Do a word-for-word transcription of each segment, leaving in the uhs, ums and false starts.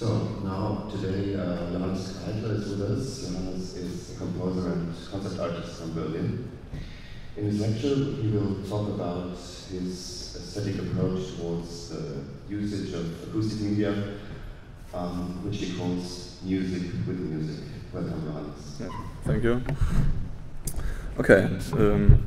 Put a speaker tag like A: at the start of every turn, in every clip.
A: So now today uh, Johannes Kreitler is with us. Johannes is a composer and concert artist from Berlin. In his lecture he will talk about his aesthetic approach towards the usage of acoustic media, um, which he calls music with music. Welcome, Johannes.
B: Yeah, thank you. Okay, um,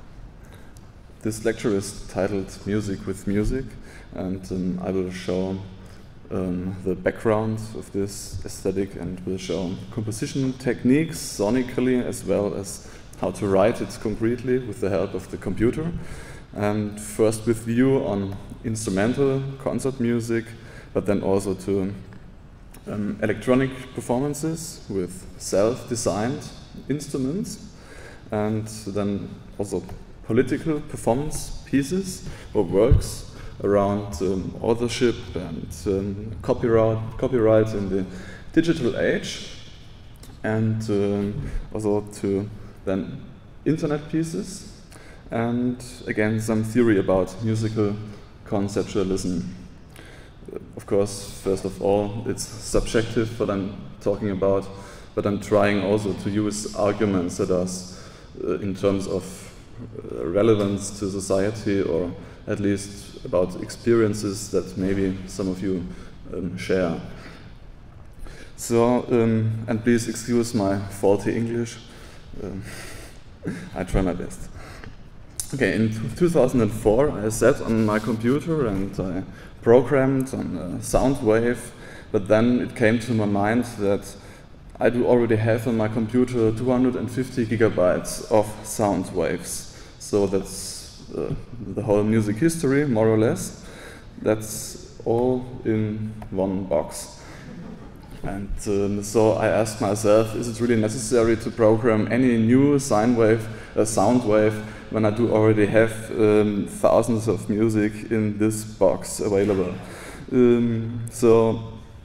B: this lecture is titled Music with Music, and um, I will show um, the background of this aesthetic and will show composition techniques sonically as well as how to write it concretely with the help of the computer. And first with view on instrumental concert music, but then also to um, electronic performances with self-designed instruments, and then also political performance pieces or works around um, authorship and um, copyright, copyright in the digital age, and um, also to then internet pieces, and again some theory about musical conceptualism. Of course, first of all, it's subjective what I'm talking about, but I'm trying also to use arguments that are uh, in terms of uh, relevance to society, or at least about experiences that maybe some of you um, share. So, um, and please excuse my faulty English. Um, I try my best. Okay, in two thousand four I sat on my computer and I programmed on a sound wave, but then it came to my mind that I do already have on my computer two hundred fifty gigabytes of sound waves. So that's uh, the whole music history, more or less. That's all in one box. And um, so I asked myself, is it really necessary to program any new sine wave, uh, sound wave, when I do already have um, thousands of music in this box available? Um, so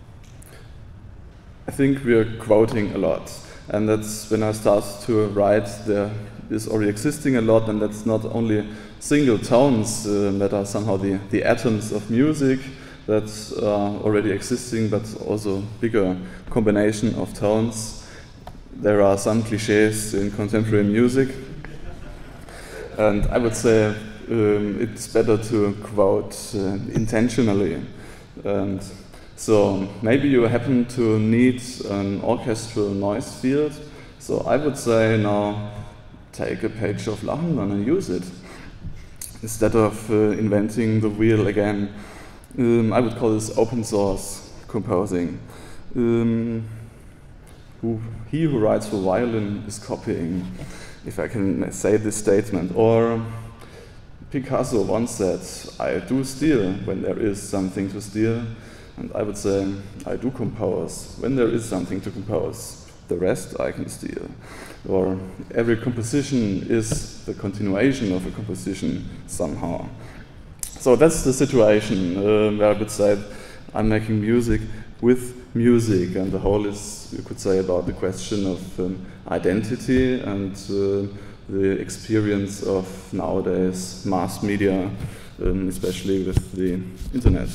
B: I think we are quoting a lot, and that's when I start to write, there is already existing a lot, and that's not only single tones uh, that are somehow the, the atoms of music that are already existing, but also bigger combination of tones. There are some cliches in contemporary music, and I would say um, it's better to quote uh, intentionally. And so maybe you happen to need an orchestral noise field, so I would say now take a page of Lachenmann and use it instead of uh, inventing the wheel again. Um, I would call this open source composing. Um, who, he who writes for violin is copying, if I can say this statement. Or Picasso once said, I do steal when there is something to steal. And I would say, I do compose when there is something to compose. The rest I can steal. Or every composition is the continuation of a composition somehow. So that's the situation uh, where I would say I'm making music with music, and the whole is, you could say, about the question of um, identity and uh, the experience of nowadays mass media, um, especially with the internet.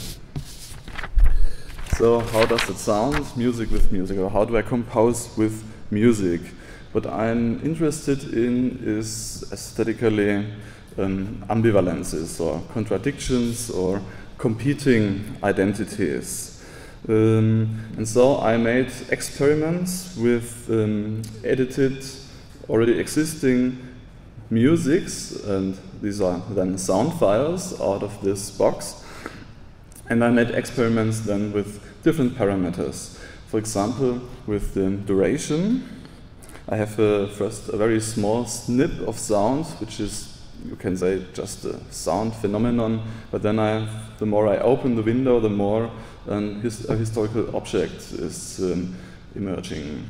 B: So how does it sound, music with music, or how do I compose with music? What I'm interested in is aesthetically Um, ambivalences or contradictions or competing identities. Um, and so I made experiments with um, edited, already existing musics, and these are then sound files out of this box. And I made experiments then with different parameters. For example, with the duration. I have uh, first a very small snip of sound, which is, you can say, just a sound phenomenon, but then I, the more I open the window, the more um, his, a historical object is um, emerging.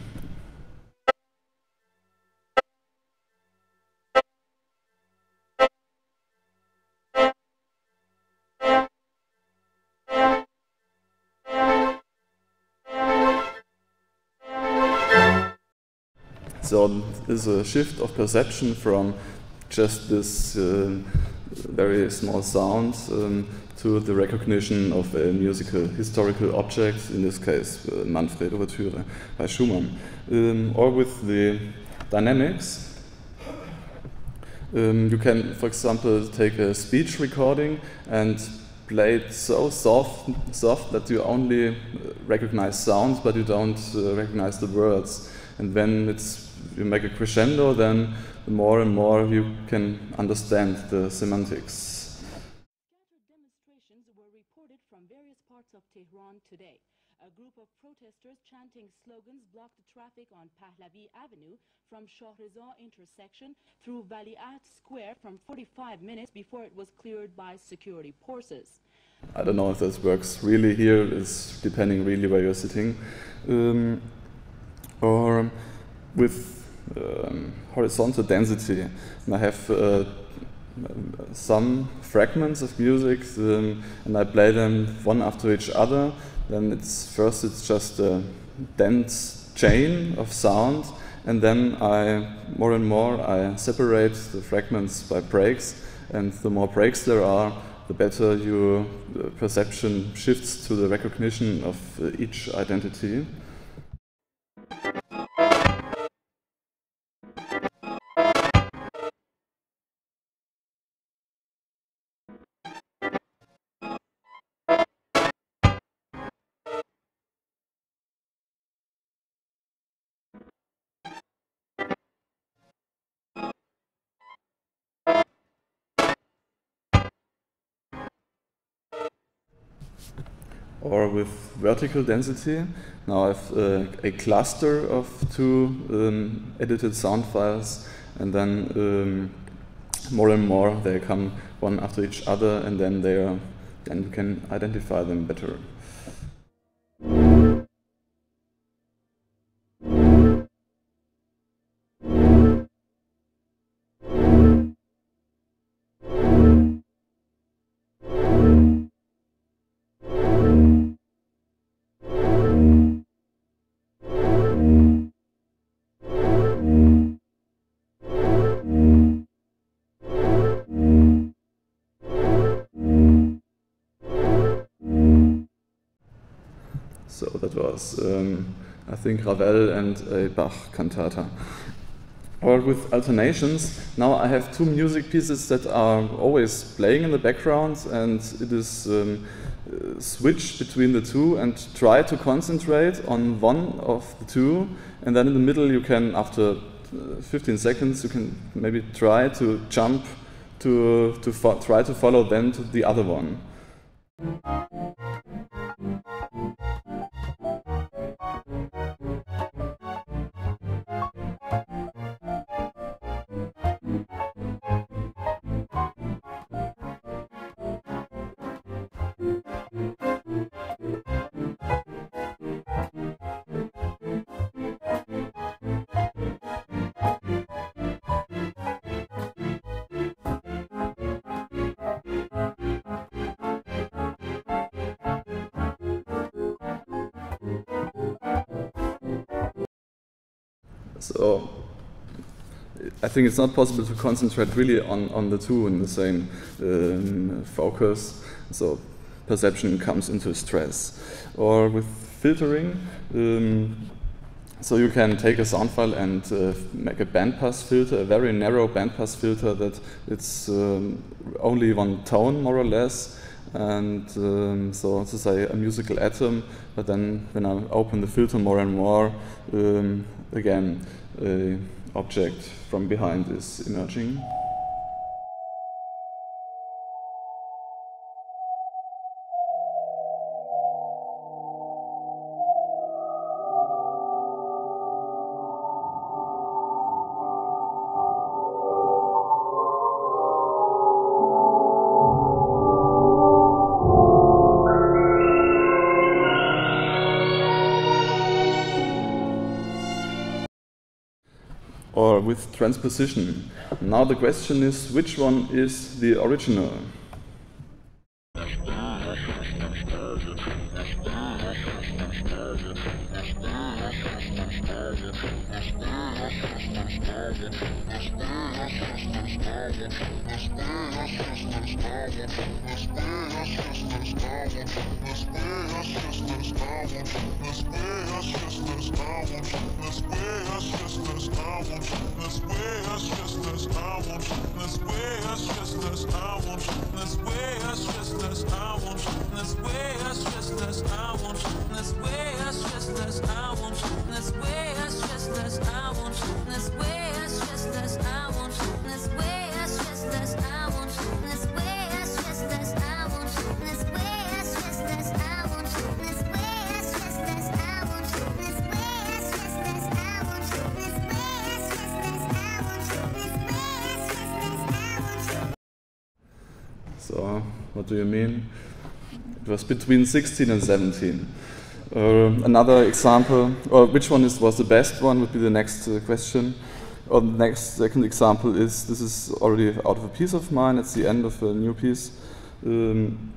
B: So there's a shift of perception from just this uh, very small sounds um, to the recognition of a musical historical object, in this case uh, Manfred Ouvertüre by Schumann, um, or with the dynamics. Um, you can, for example, take a speech recording and play it so soft, soft that you only recognize sounds, but you don't uh, recognize the words. And when it's, you make a crescendo, then the more and more you can understand the semantics.
C: Scattered demonstrations were reported from various parts of Tehran today. A group of protesters chanting slogans blocked the traffic on Pahlavi Avenue from Shahreza intersection through Valiaht Square from forty-five minutes before it was cleared by security forces.
B: I don't know if this works really here, it's depending really where you're sitting. Um, or with um, horizontal density, and I have uh, some fragments of music um, and I play them one after each other. Then it's first it's just a dense chain of sound, and then I more and more I separate the fragments by breaks, and the more breaks there are, the better your perception shifts to the recognition of each identity. Or with vertical density. Now I have uh, a cluster of two um, edited sound files, and then um, more and more they come one after each other, and then they are, then you can identify them better. So that was, um, I think, Ravel and a Bach cantata. Or with alternations, now I have two music pieces that are always playing in the background, and it is um, uh, switch between the two and try to concentrate on one of the two, and then in the middle you can, after fifteen seconds, you can maybe try to jump to, to fo- try to follow then to the other one. So I think it's not possible to concentrate really on, on the two in the same um, focus, so perception comes into stress. Or with filtering, um, so you can take a sound file and uh, make a bandpass filter, a very narrow bandpass filter that it's um, only one tone more or less, and um, so to say a musical atom, but then when I open the filter more and more, um, again an object from behind is emerging. Or with transposition. Now the question is, which one is the original? So, what do you mean? It was between sixteen and seventeen. Uh, another example, or which one is, was the best one, would be the next uh, question. Or the next second example is, this is already out of a piece of mine, it's the end of a new piece. Um,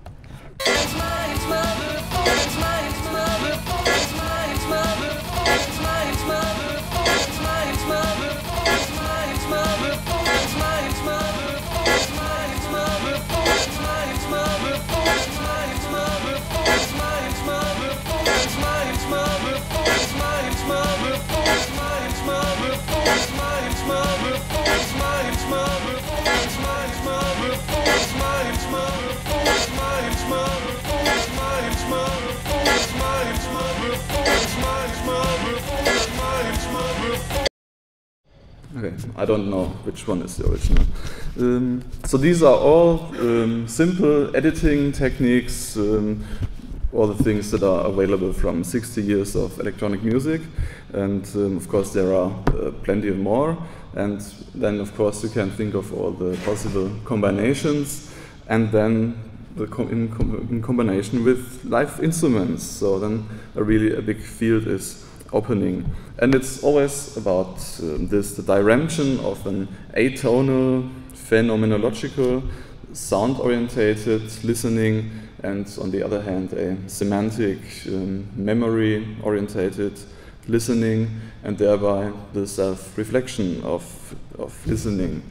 B: Okay, I don't know which one is the original. Um, so these are all um, simple editing techniques, um, all the things that are available from sixty years of electronic music, and um, of course there are uh, plenty more, and then of course you can think of all the possible combinations, and then the com in, com in combination with live instruments, so then a really a big field is opening. And it's always about um, this, the dimension of an atonal, phenomenological, sound-orientated listening, and on the other hand a semantic, um, memory-orientated listening, and thereby the self-reflection of, of listening.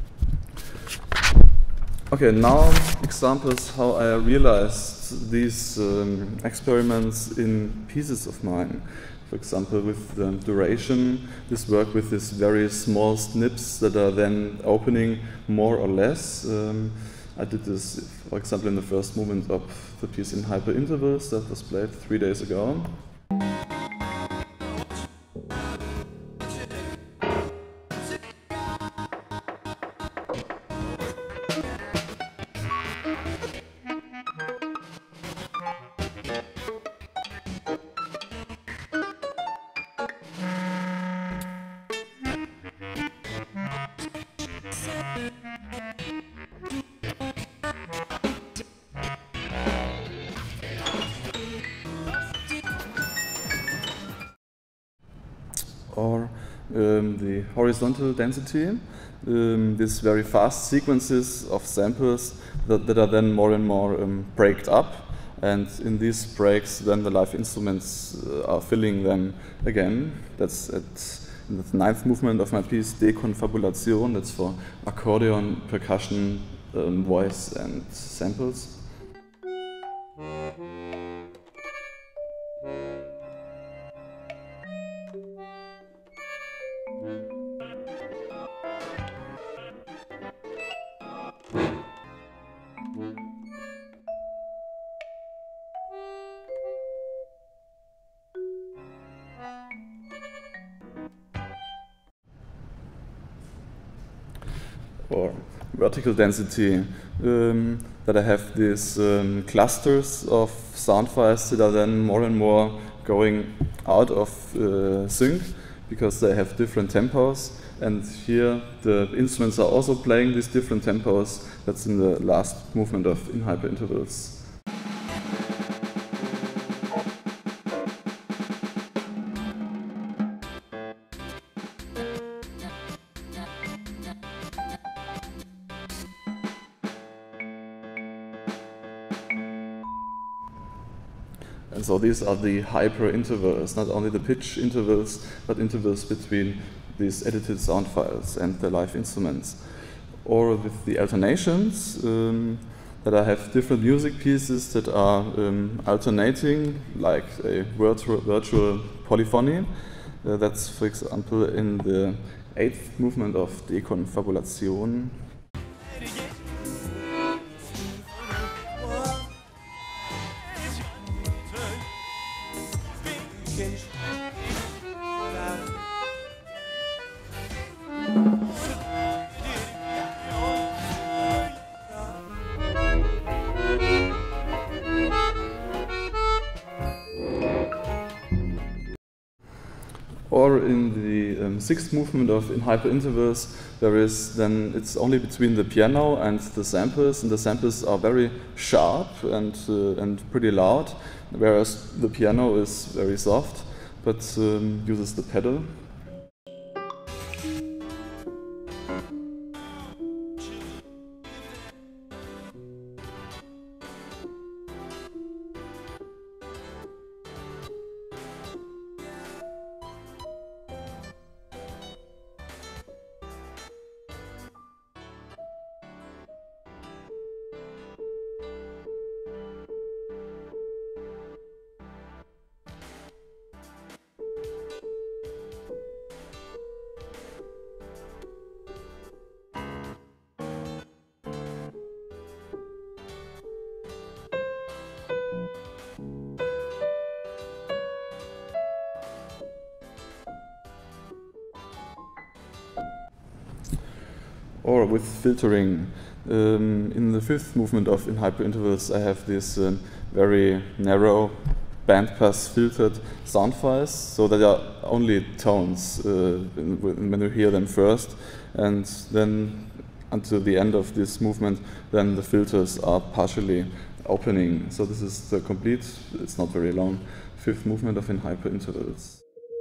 B: Okay, now examples how I realized these um, experiments in pieces of mine. For example, with the duration, this work with these very small snips that are then opening more or less. Um, I did this, for example, in the first movement of the piece in hyperintervals that was played three days ago. Or um, the horizontal density, um, these very fast sequences of samples that, that are then more and more um, breaked up, and in these breaks then the live instruments uh, are filling them again. That's at in the ninth movement of my piece, Dekonfabulation, that's for accordion, percussion, um, voice and samples. Or vertical density, um, that I have these um, clusters of sound files that are then more and more going out of uh, sync because they have different tempos, and here the instruments are also playing these different tempos. That's in the last movement of in hyperintervals. And so these are the hyper intervals, not only the pitch intervals, but intervals between these edited sound files and the live instruments. Or with the alternations, um, that I have different music pieces that are um, alternating, like a virtual, virtual polyphony. Uh, that's, for example, in the eighth movement of Dekonfabulation. Or in the um, sixth movement of In Hyper Intervals, there is then, it's only between the piano and the samples, and the samples are very sharp and, uh, and pretty loud, whereas the piano is very soft, but um, uses the pedal. Or with filtering. Um, in the fifth movement of In Hyper Intervals, I have these um, very narrow bandpass filtered sound files, so that are only tones uh, when you hear them first, and then until the end of this movement, then the filters are partially opening. So this is the complete, it's not very long, fifth movement of In Hyper Intervals.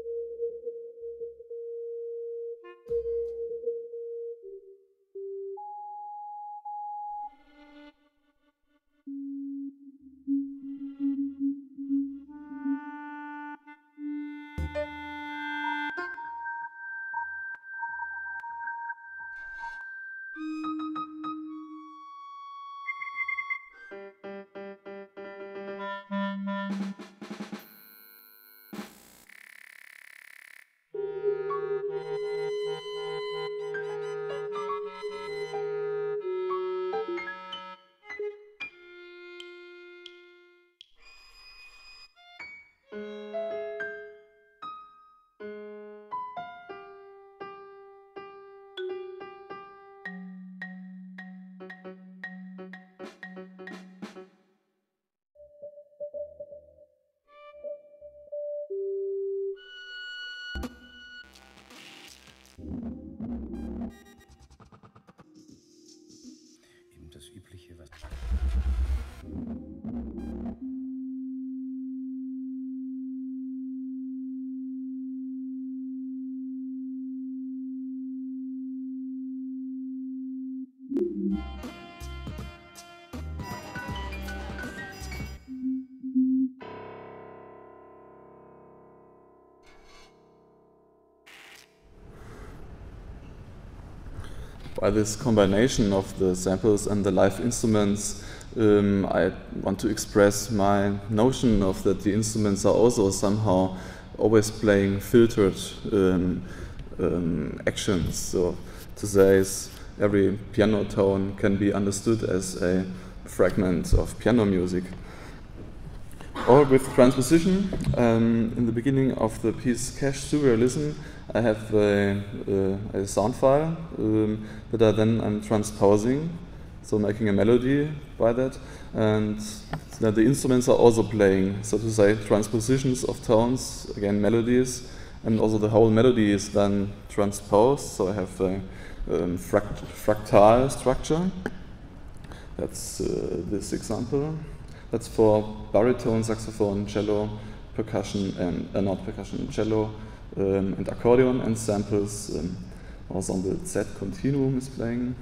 D: Das Übliche, was
B: By this combination of the samples and the live instruments, um, I want to express my notion of that the instruments are also somehow always playing filtered um, um, actions. So to say is every piano tone can be understood as a fragment of piano music. Or with transposition, um, in the beginning of the piece Cash Surrealism, I have a, a, a sound file um, that I then I'm transposing, so making a melody by that, and then the instruments are also playing, so to say, transpositions of tones, again melodies, and also the whole melody is then transposed, so I have a um, fract fractal structure. That's uh, this example. That's for baritone, saxophone, cello, percussion, and uh, not percussion, cello, um, and accordion, and samples. Um, Ensemble Z Continuum is playing.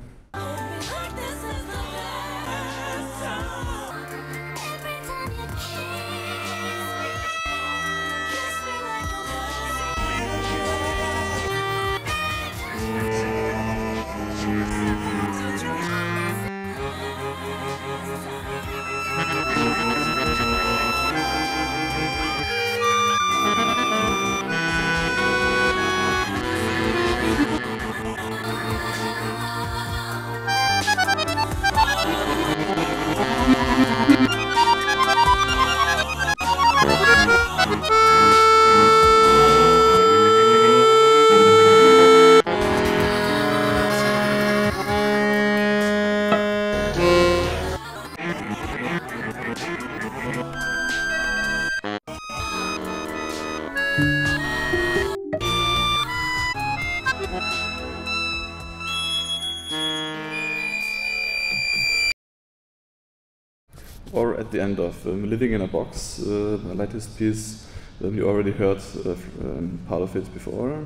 B: or at the end of um, Living in a Box, uh, my latest piece. Um, you already heard uh, um, part of it before.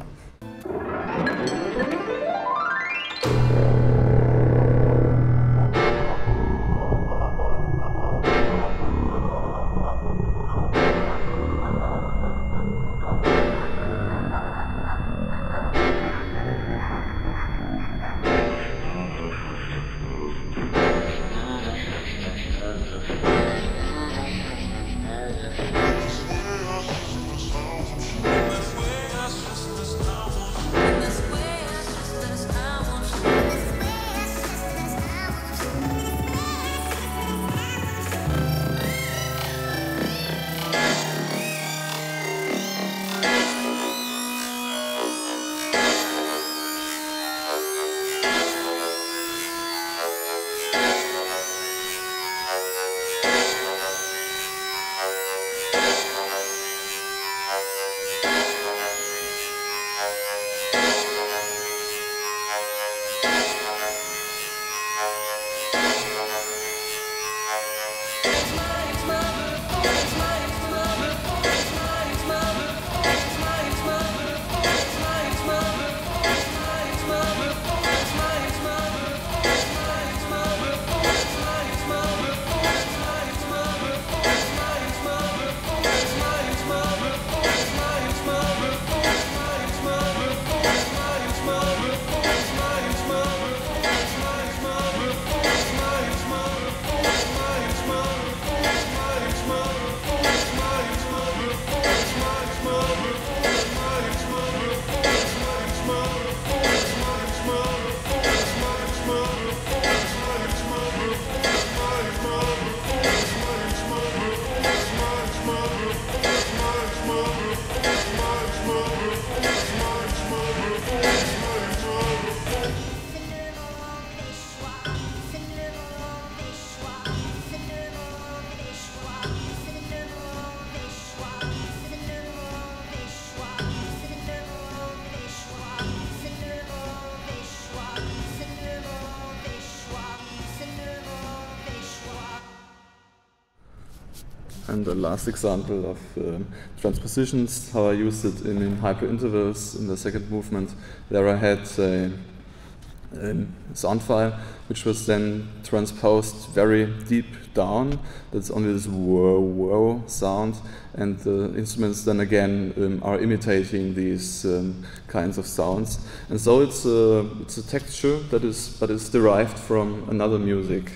B: And the last example of um, transpositions, how I used it in, in hyperintervals in the second movement. There I had a, a sound file which was then transposed very deep down. That's only this whoa whoa sound, and the instruments then again um, are imitating these um, kinds of sounds. And so it's a, it's a texture that is, but is derived from another music.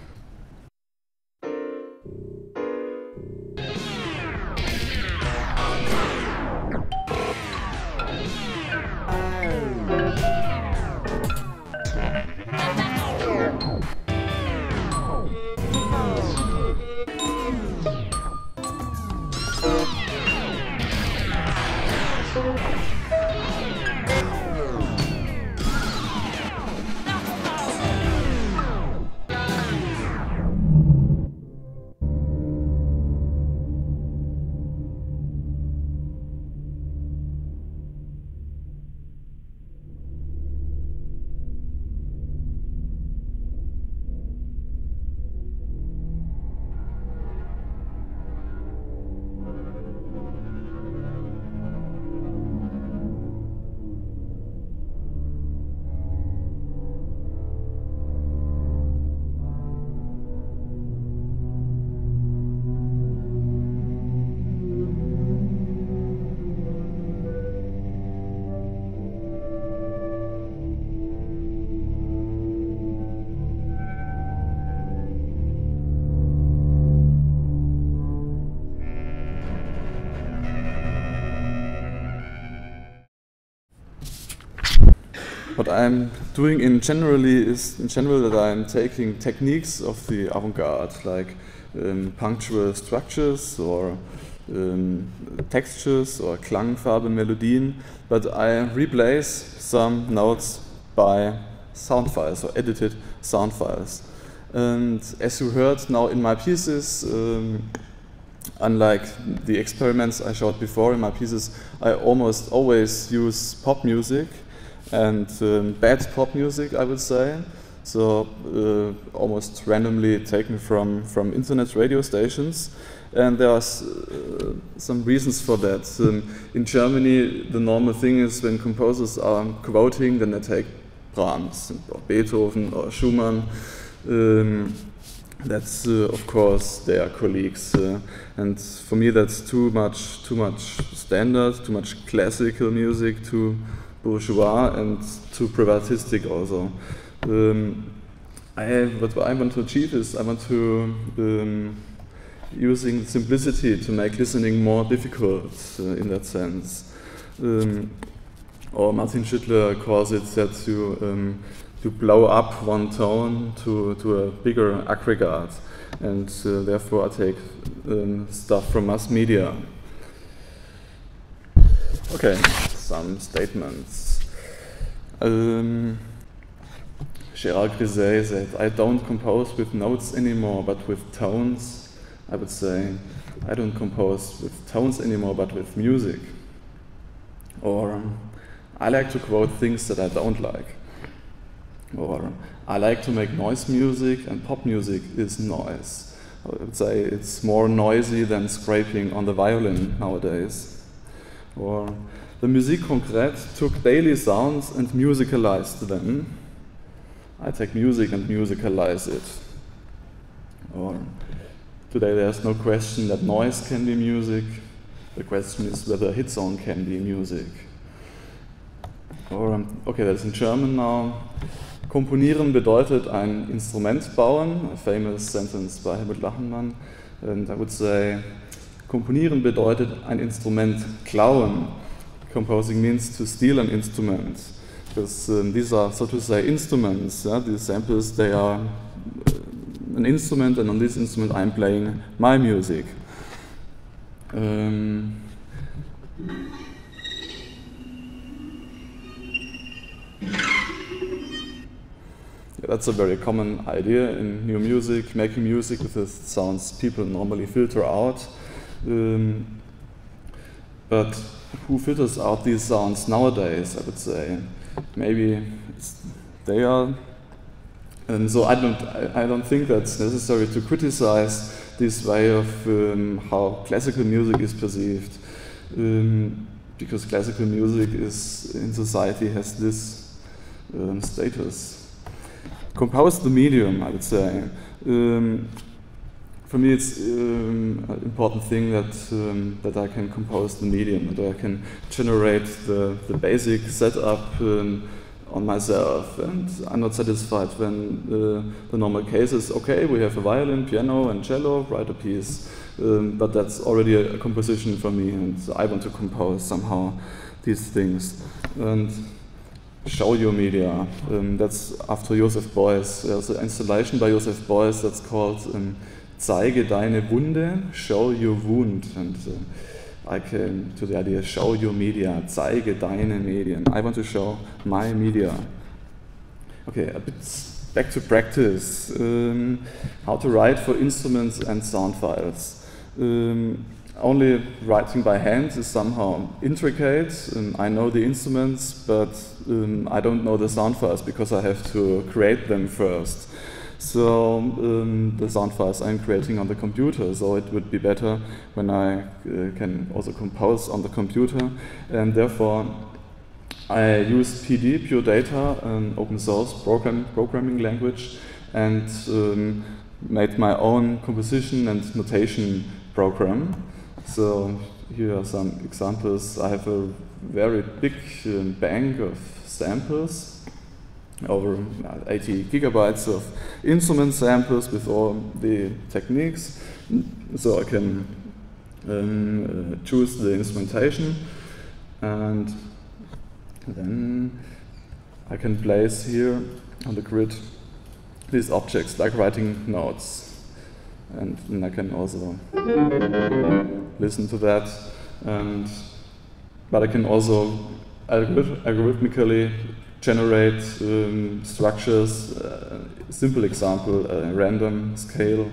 B: What I'm doing in generally is in general that I'm taking techniques of the avant-garde, like um, punctual structures or um, textures or Klangfarben, Melodien, but I replace some notes by sound files or edited sound files. And as you heard now in my pieces, um, unlike the experiments I showed before in my pieces, I almost always use pop music and um, bad pop music, I would say. so uh, almost randomly taken from, from internet radio stations. And there are uh, some reasons for that. Um, in Germany, the normal thing is when composers are quoting, then they take Brahms or Beethoven or Schumann. Um, that's uh, of course their colleagues, uh, and for me that's too much, too much standard, too much classical music, too bourgeois and too privatistic also. Um, I, what I want to achieve is I want to um, using simplicity to make listening more difficult uh, in that sense. Um, or Martin Schüttler calls it that to um, to blow up one tone to, to a bigger aggregate, and uh, therefore I take um, stuff from mass media. Okay, some statements. Um, Gérard Griset said, I don't compose with notes anymore, but with tones. I would say, I don't compose with tones anymore, but with music. Or, um, I like to quote things that I don't like. Or, I like to make noise music, and pop music is noise. I would say it's more noisy than scraping on the violin nowadays. Or, the Musique Concrète took daily sounds and musicalized them. I take music and musicalize it. Or, today there's no question that noise can be music. The question is whether a hit song can be music. Or, okay, that's in German now. Komponieren bedeutet ein Instrument bauen, a famous sentence by Helmut Lachenmann. And I would say, komponieren bedeutet ein Instrument klauen. Composing means to steal an instrument. Because um, these are, so to say, instruments. Yeah? These samples, they are an instrument, and on this instrument I'm playing my music. Um, yeah, that's a very common idea in new music, making music with the sounds people normally filter out. Um, but who filters out these sounds nowadays, I would say? Maybe it's, they are. And so I don't, I, I don't think that's necessary to criticize this way of um, how classical music is perceived, um, because classical music is in society has this um, status. Compose the medium, I would say. Um, for me, it's um, an important thing that um, that I can compose the medium, that I can generate the the basic setup um, on myself, and I'm not satisfied when uh, the normal case is, okay, we have a violin, piano and cello, write a piece, um, but that's already a, a composition for me, and I want to compose somehow these things. And show your media, um, that's after Joseph Beuys. There's an installation by Joseph Beuys that's called um, Zeige deine Wunde, show your wound, and uh, I came to the idea, show your media, zeige deine Medien. I want to show my media. Okay, a bit back to practice. Um, how to write for instruments and sound files. Um, only writing by hand is somehow intricate. Um, I know the instruments, but um, I don't know the sound files because I have to create them first. So um, the sound files I'm creating on the computer, so it would be better when I uh, can also compose on the computer, and therefore I use P D, Pure Data, an open source program, programming language, and um, made my own composition and notation program. So here are some examples. I have a very big um, bank of samples, over eighty gigabytes of instrument samples with all the techniques, so I can um, uh, choose the instrumentation, and then I can place here on the grid these objects like writing notes, and then I can also listen to that, and but I can also algorith algorithmically generate um, structures, uh, simple example, uh, random scale.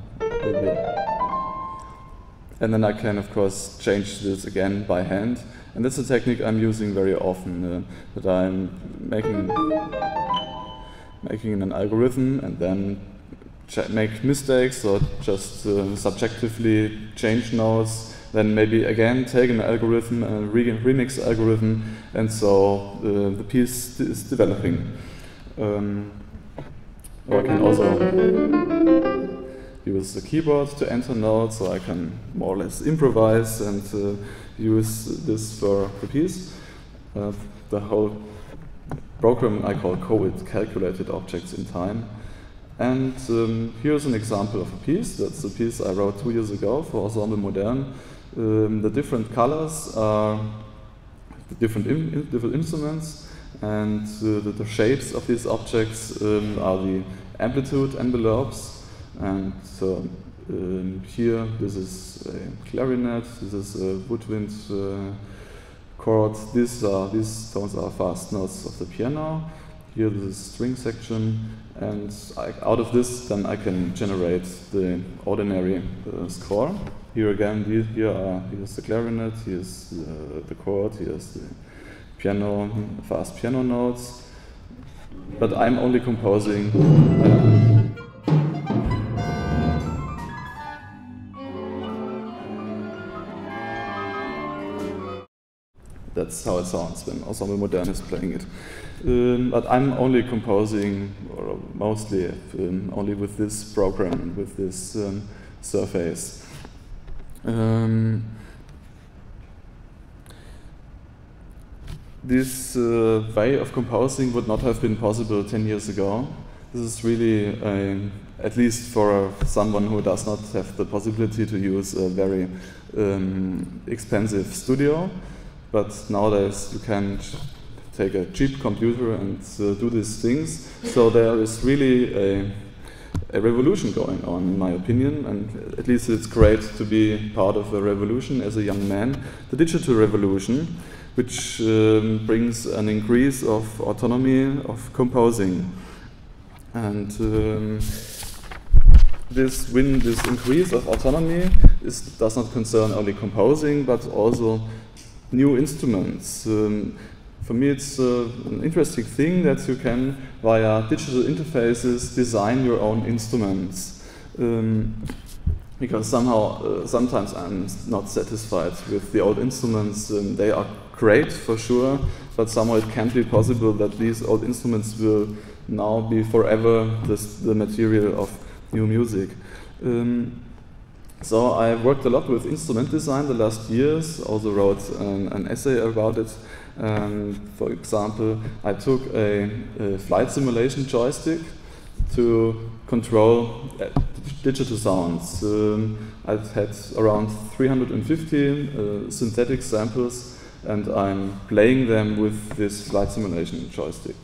B: Yeah. And then I can, of course, change this again by hand. And that's a technique I'm using very often, uh, that I'm making, making an algorithm and then make mistakes or just uh, subjectively change nodes, then maybe again take an algorithm, a re remix algorithm, and so uh, the piece is developing. Um, or I can also use the keyboard to enter notes, so I can more or less improvise and uh, use this for the piece. Uh, the whole program I call COIT, Calculated Objects in Time. And um, here's an example of a piece. That's a piece I wrote two years ago for Ensemble Modern. Um, the different colors are the different, in, different instruments, and uh, the, the shapes of these objects um, are the amplitude envelopes. And so um, here, this is a clarinet, this is a woodwind uh, chord. These, are, these tones are fast notes of the piano. Here, this is string section. And I, out of this, then I can generate the ordinary uh, score. Here again, the, here are, here's the clarinet, here's uh, the chord, here's the piano, fast piano notes. But I'm only composing. Uh, That's how it sounds when Ensemble Modern is playing it. Um, but I'm only composing, or mostly um, only with this program, with this um, surface. Um, this uh, way of composing would not have been possible ten years ago. This is really, a, at least for someone who does not have the possibility to use a very um, expensive studio. But nowadays you can take a cheap computer and uh, do these things. So there is really a, a revolution going on, in my opinion, and at least it's great to be part of a revolution as a young man. The digital revolution, which um, brings an increase of autonomy of composing. And um, this, when this increase of autonomy is, does not concern only composing, but also new instruments. Um, for me, it's uh, an interesting thing that you can, via digital interfaces, design your own instruments. Um, because somehow, uh, sometimes I'm not satisfied with the old instruments. Um, they are great for sure, but somehow it can't be possible that these old instruments will now be forever this, the material of new music. Um, So I worked a lot with instrument design the last years, also wrote an, an essay about it. Um, for example, I took a, a flight simulation joystick to control uh, digital sounds. Um, I had around three hundred fifty uh, synthetic samples, and I'm playing them with this flight simulation joystick.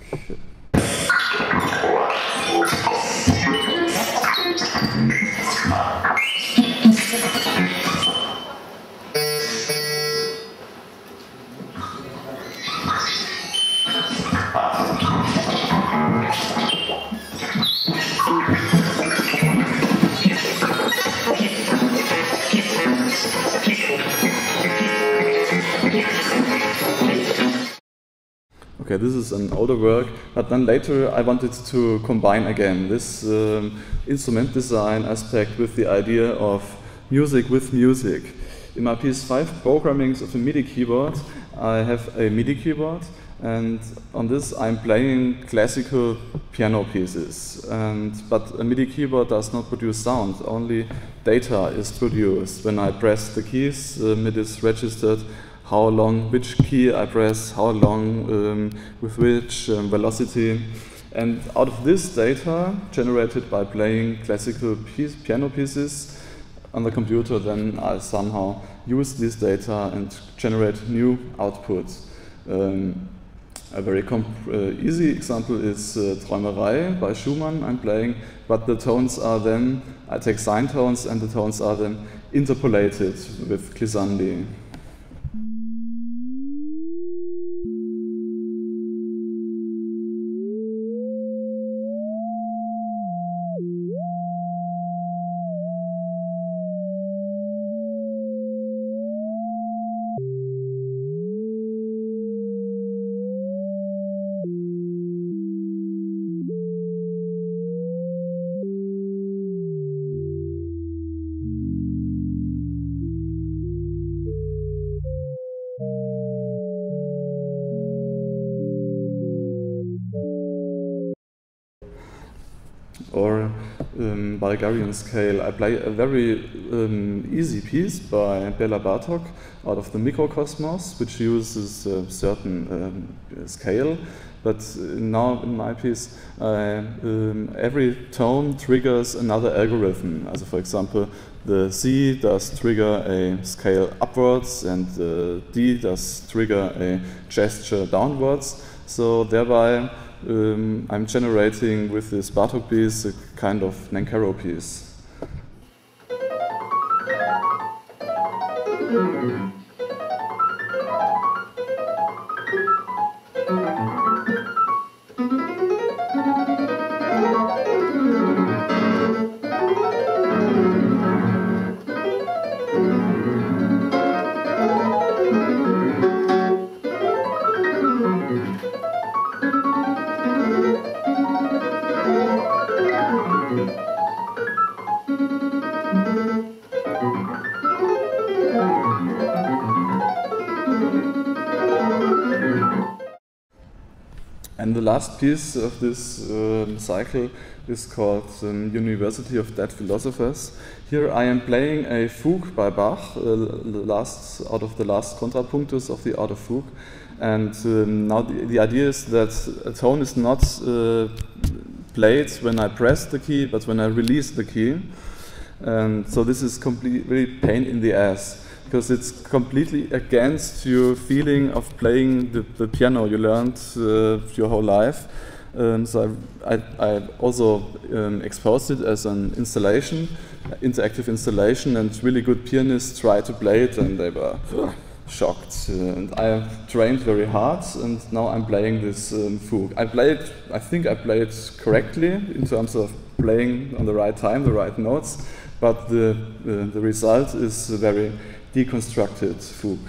B: Okay, this is an older work, but then later I wanted to combine again this um, instrument design aspect with the idea of music with music. In my P S five programmings of a MIDI keyboard, I have a MIDI keyboard, and on this I'm playing classical piano pieces. And, but a MIDI keyboard does not produce sound, only data is produced. When I press the keys, um, it is registered how long, which key I press, how long, um, with which um, velocity. And out of this data, generated by playing classical piece, piano pieces on the computer, then I somehow use this data and generate new outputs. Um, a very comp uh, easy example is uh, Träumerei by Schumann I'm playing, but the tones are then, I take sine tones, and the tones are then interpolated with glissandi. um, Bulgarian scale. I play a very um, easy piece by Bela Bartok out of the Mikrokosmos, which uses a certain um, scale. But now in my piece, uh, um, every tone triggers another algorithm. Also, for example, the C does trigger a scale upwards, and the D does trigger a gesture downwards. So thereby, um, I'm generating with this Bartok piece a kind of Nankero piece. And the last piece of this um, cycle is called um, University of Dead Philosophers. Here I am playing a fugue by Bach, uh, the last, out of the last contrapunctus of the Art of Fugue. And um, now the, the idea is that a tone is not uh, played when I press the key, but when I release the key. And so this is completely pain in the ass, because it's completely against your feeling of playing the, the piano you learned uh, your whole life. Um, so I, I, I also um, exposed it as an installation, interactive installation, and really good pianists tried to play it and they were shocked. Uh, and I have trained very hard, and now I'm playing this um, fugue. I played, I think I played correctly in terms of playing on the right time, the right notes, but the, uh, the result is very deconstructed fugue.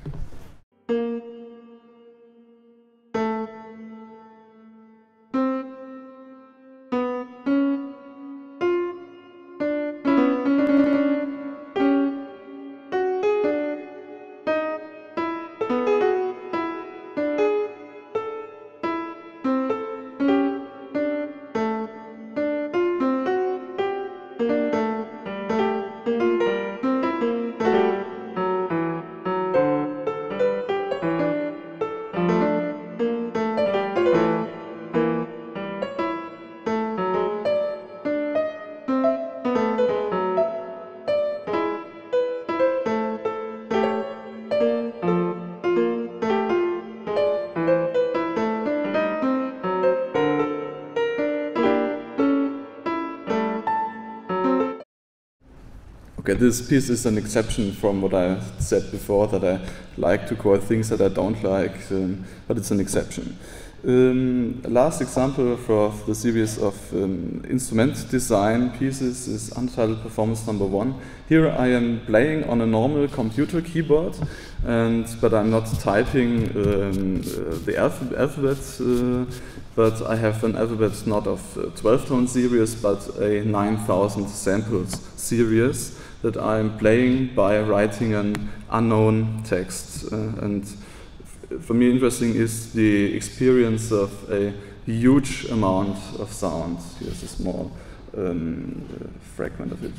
B: Okay, this piece is an exception from what I said before, that I like to call things that I don't like, um, but it's an exception. Um, last example for the series of um, instrument design pieces is Untitled Performance Number One. Here I am playing on a normal computer keyboard, and but I'm not typing um, uh, the alph alphabet, uh, but I have an alphabet not of a twelve tone series, but a nine thousand samples series that I'm playing by writing an unknown text. Uh, and for me interesting is the experience of a huge amount of sound. Here's a small um, uh, fragment of it.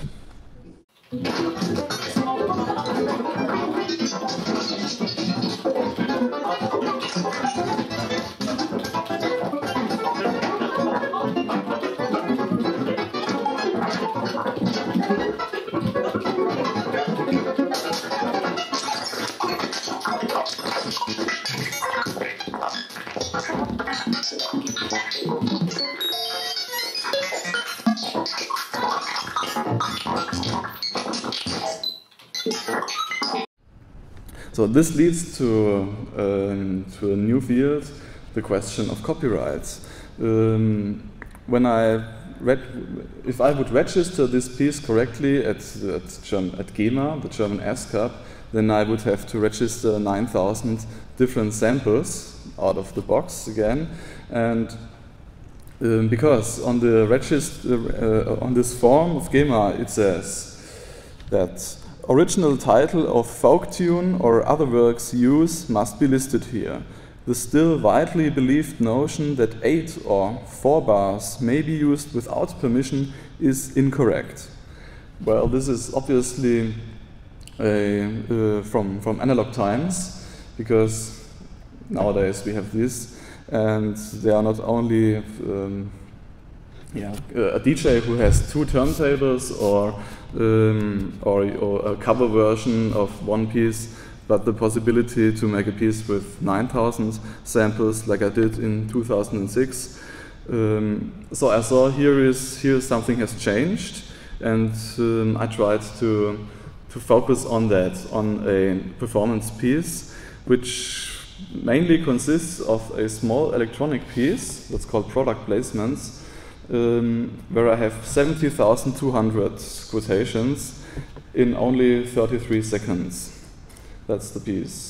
B: So this leads to, um, to a new field, the question of copyright. Um, when I read, if I would register this piece correctly at, at, German, at GEMA, the German ASCAP, then I would have to register nine thousand different samples out of the box again. And um, because on the register, uh, on this form of GEMA, it says that original title of folk tune or other works used must be listed here. The still widely believed notion that eight or four bars may be used without permission is incorrect. Well, this is obviously a, uh, from, from analog times, because nowadays we have this, and they are not only um, yeah, a D J who has two turntables or, um, or, or a cover version of one piece, but the possibility to make a piece with nine thousand samples like I did in two thousand six. Um, so I saw here is here something has changed, and um, I tried to to focus on that, on a performance piece, which mainly consists of a small electronic piece that's called product placements, um, where I have seventy thousand two hundred quotations in only thirty-three seconds. That's the piece.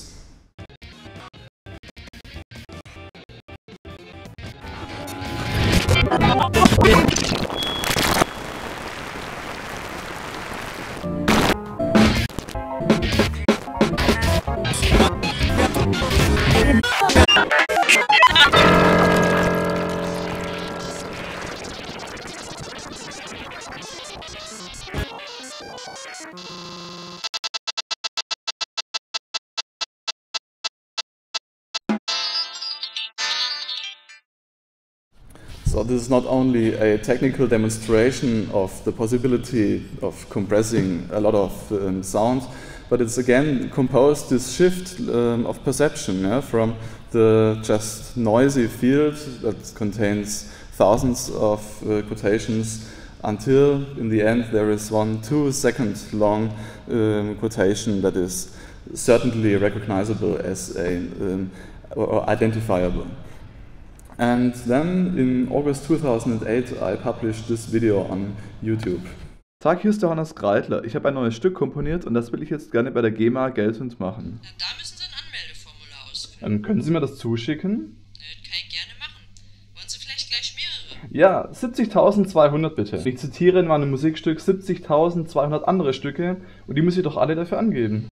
B: So this is not only a technical demonstration of the possibility of compressing a lot of um, sound, but it's again composed this shift um, of perception, yeah, from the just noisy field that contains thousands of uh, quotations until in the end there is one two second long um, quotation that is certainly recognizable as a um, or identifiable. And then in August two thousand eight I published this video on YouTube.
E: Tag, hier ist Johannes Greitler. Ich habe ein neues Stück komponiert und das will ich jetzt gerne bei der GEMA geltend machen.
F: Na, da müssen Sie ein Anmeldeformular ausfüllen.
E: Dann können Sie mir das zuschicken?
F: Das kann ich gerne machen. Wollen Sie vielleicht gleich mehrere?
E: Ja, siebzigtausendzweihundert bitte. Ich zitiere in meinem Musikstück siebzigtausendzweihundert andere Stücke und die muss ich doch alle dafür angeben.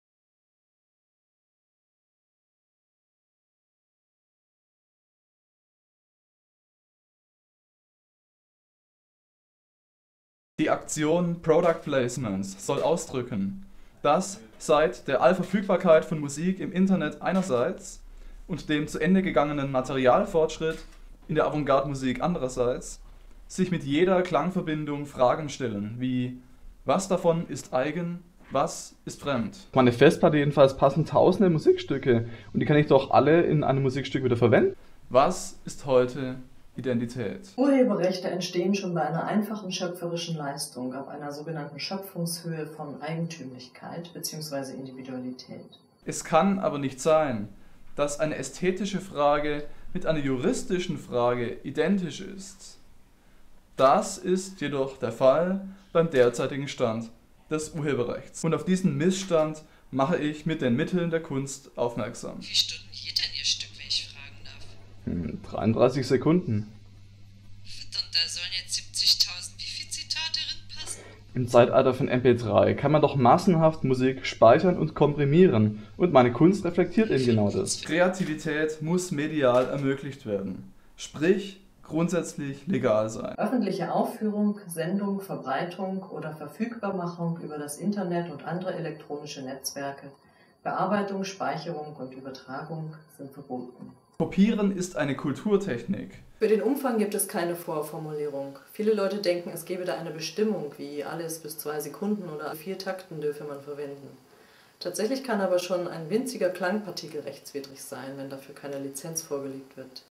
E: Die Aktion Product Placements soll ausdrücken, dass seit der Allverfügbarkeit von Musik im Internet einerseits und dem zu Ende gegangenen Materialfortschritt in der Avantgarde-Musik andererseits sich mit jeder Klangverbindung Fragen stellen, wie: Was davon ist eigen, was ist fremd? Auf meine Festplatte jedenfalls passen tausende Musikstücke und die kann ich doch alle in einem Musikstück wieder verwenden. Was ist heute Identität?
G: Urheberrechte entstehen schon bei einer einfachen schöpferischen Leistung ab einer sogenannten Schöpfungshöhe von Eigentümlichkeit bzw. Individualität.
E: Es kann aber nicht sein, dass eine ästhetische Frage mit einer juristischen Frage identisch ist. Das ist jedoch der Fall beim derzeitigen Stand des Urheberrechts. Und auf diesen Missstand mache ich mit den Mitteln der Kunst aufmerksam.
F: Wie viele Stunden geht denn Ihr Stück, wenn ich fragen darf?
E: Hm, dreiunddreißig Sekunden.
F: Und da sollen jetzt siebzigtausend wie viele Zitate drin passen?
E: Im Zeitalter von M P drei kann man doch massenhaft Musik speichern und komprimieren. Und meine Kunst reflektiert eben genau das. Kreativität muss medial ermöglicht werden. Sprich, grundsätzlich legal sein.
G: Öffentliche Aufführung, Sendung, Verbreitung oder Verfügbarmachung über das Internet und andere elektronische Netzwerke, Bearbeitung, Speicherung und Übertragung sind verboten.
E: Kopieren ist eine Kulturtechnik.
G: Für den Umfang gibt es keine Vorformulierung. Viele Leute denken, es gebe da eine Bestimmung, wie alles bis zwei Sekunden oder vier Takten dürfe man verwenden. Tatsächlich kann aber schon ein winziger Klangpartikel rechtswidrig sein, wenn dafür keine Lizenz vorgelegt wird.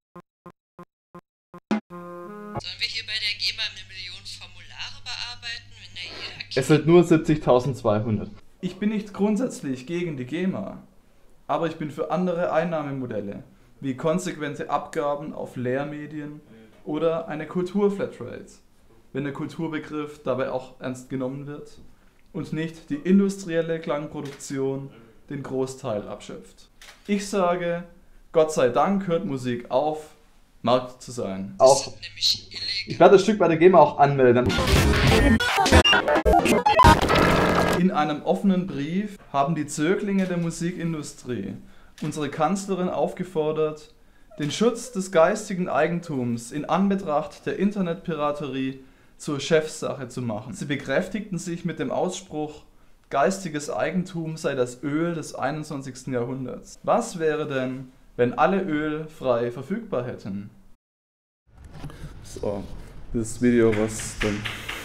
F: Sollen wir hier bei der GEMA eine Million Formulare bearbeiten, wenn der hier erkennt?
E: Es sind nur siebzigtausendzweihundert. Ich bin nicht grundsätzlich gegen die GEMA, aber ich bin für andere Einnahmemodelle, wie konsequente Abgaben auf Lehrmedien oder eine Kulturflatrate, wenn der Kulturbegriff dabei auch ernst genommen wird und nicht die industrielle Klangproduktion den Großteil abschöpft. Ich sage, Gott sei Dank hört Musik auf, Markt zu sein. Auch. Ich werde das Stück bei der GEMA auch anmelden. In einem offenen Brief haben die Zöglinge der Musikindustrie unsere Kanzlerin aufgefordert, den Schutz des geistigen Eigentums in Anbetracht der Internetpiraterie zur Chefsache zu machen. Sie bekräftigten sich mit dem Ausspruch, geistiges Eigentum sei das Öl des einundzwanzigsten Jahrhunderts. Was wäre denn, wenn alle Öl frei verfügbar hätten?
B: So, this video was then,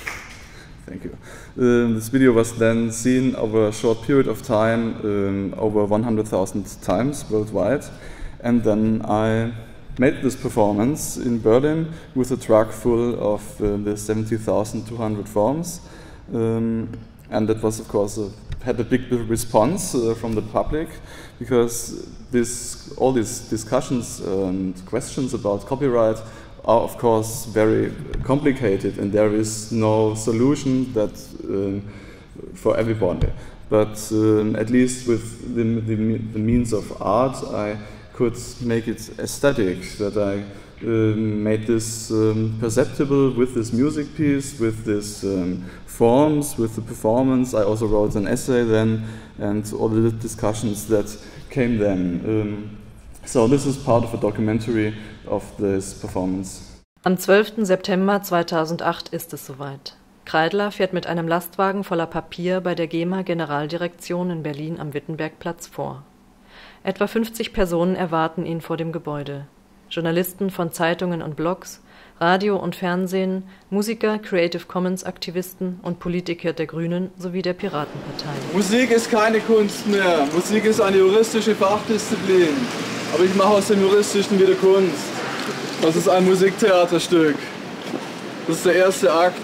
B: thank you. Um, this video was then seen over a short period of time, um, over one hundred thousand times worldwide, and then I made this performance in Berlin with a truck full of uh, the seventy thousand two hundred forms, um, and that was of course a, had a big response uh, from the public, because this all these discussions and questions about copyright are of course very complicated, and there is no solution that um, for everybody. But um, at least with the, the, the means of art, I could make it aesthetic, that I um, made this um, perceptible with this music piece, with this um, forms, with the performance. I also wrote an essay then, and all the discussions that came then. Um, so this is part of a documentary of this performance.
G: Am zwölften September zweitausendacht ist es soweit. Kreidler fährt mit einem Lastwagen voller Papier bei der GEMA-Generaldirektion in Berlin am Wittenbergplatz vor. Etwa fünfzig Personen erwarten ihn vor dem Gebäude. Journalisten von Zeitungen und Blogs, Radio und Fernsehen, Musiker, Creative Commons-Aktivisten und Politiker der Grünen sowie der Piratenpartei.
E: Musik ist keine Kunst mehr. Musik ist eine juristische Fachdisziplin. Aber ich mache aus dem Juristischen wieder Kunst. Das ist ein Musiktheaterstück. Das ist der erste Akt.